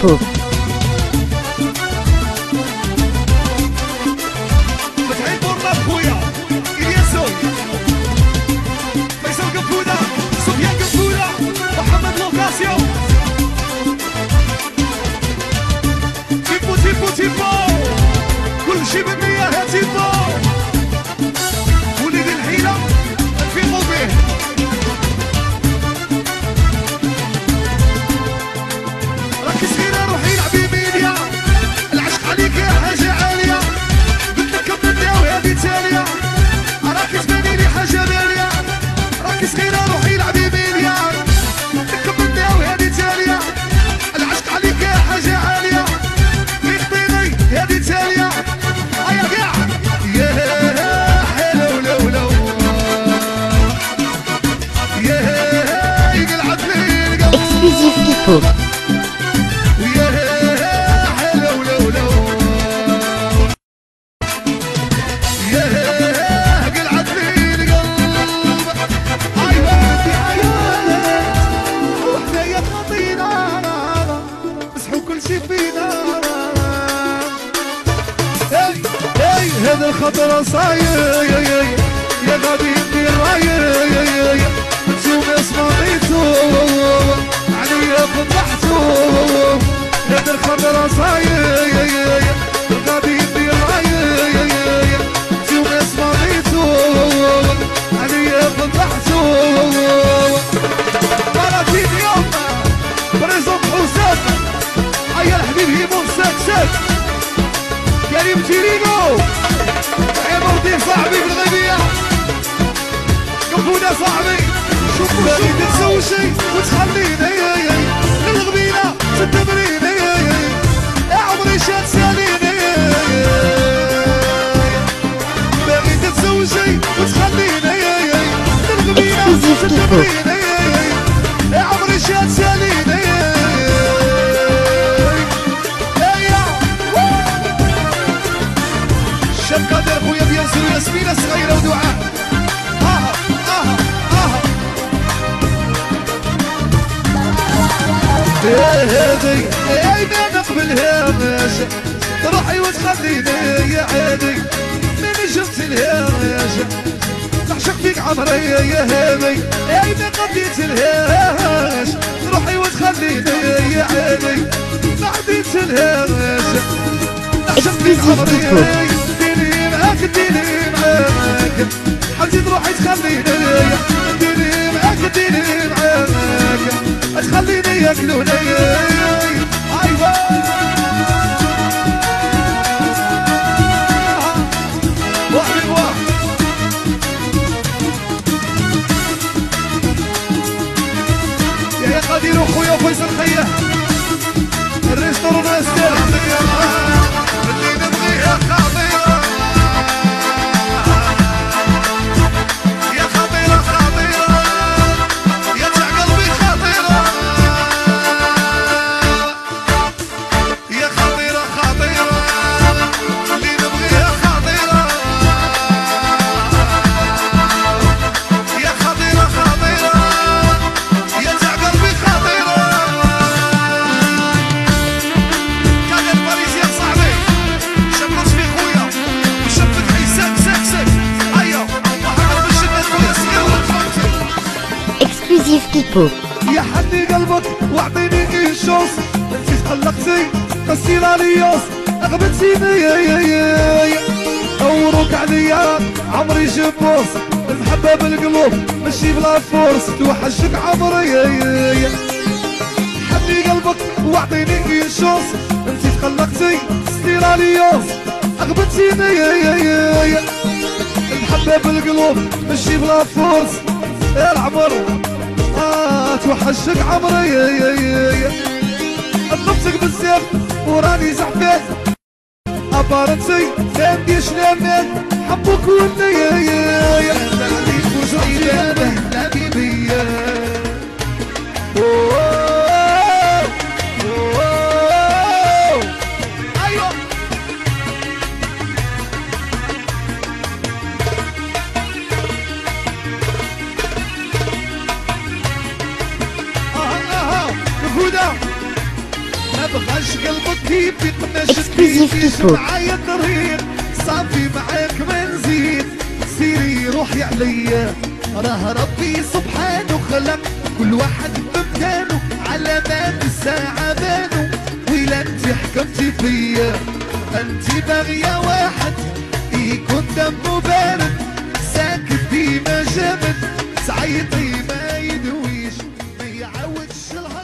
Pipo. كل شي بالنية يا تيبو وليد الحيلة نفيقو به راكي صغيرة روحي لعبي ميديا العشق عليك يا حاجة عالية قلت لك كملتها وهذه تالية راكي تباني لي حاجة بالية راكي صغيرة روحي لعبي ميديا قلت لك كملتها وهذه تالية العشق عليك يا حاجة عالية يخطيني هذه تالية Exclusive Pipo. هذا الخطر صاير يا غادي ندير رايي انتوما سمعتو عليا فضحتو هذا الخطر صاير غادي ندير رايي انتوما سمعتو عليا فضحتو بلاتي اليوم بريزون حسام هيا الحبيب هيمون ساك كريم تيرينو عمرتي صاحبي في الغيبية قفونا صاحبي شوفوا باغي تسوي شي وتخليني للغبينة تدبريني يا عمري شاد ساليني باغي تسوي شي وتخليني للغبينة تدبريني يا عمري شاد ساليني شاب قادر خويا بيانسو ياسمينة صغيرة ودعاء هادي اينا نقبلها ماشا روحي وتخليني يا عادي من جبت الهاشا نعشق فيك عمري يا هادي اينا قضيت الهاش روحي وتخليني يا عادي نعديت الهاشا نعشق فيك عمري ديني معاك حبيبي تروحي تخليني ديني معاك ديني معاك تخليني ياكلوني ايوا واحد واحد يا قدير وخويا فيصل خياه الريستورون ستيل اللي نبغيها خطيره Pipo. يا حني قلبك واعطيني كيشوس انتي تقلقتي قصي لاليوس اغبتيني دورك عليا عمري جبوس المحبة بالقلوب ماشي بلا فورس توحشك عمري حني قلبك واعطيني كيشوس انتي تقلقتي قصي لاليوس اغبتيني المحبة بالقلوب ماشي بلا فورس يا العمر توحشك عمري نبصك بالزيف وراني زعفان ابارنسي عندي شلامات حبك ولي غادي تفوز عيدانه حبيبي ايوه هدى ما بغاش كيفك ما Exclusive شفتيش People. معايا الطريق صافي معاك ما نزيد سيري روحي عليا راه ربي سبحانه خلق كل واحد بمكانه على باب الساعة بانو ويلا انت حكمتي فيا انت باغية واحد يكون دمه بارد ساكت ديما جامد تعيطي ما يدويش ما يعاودش الهضرة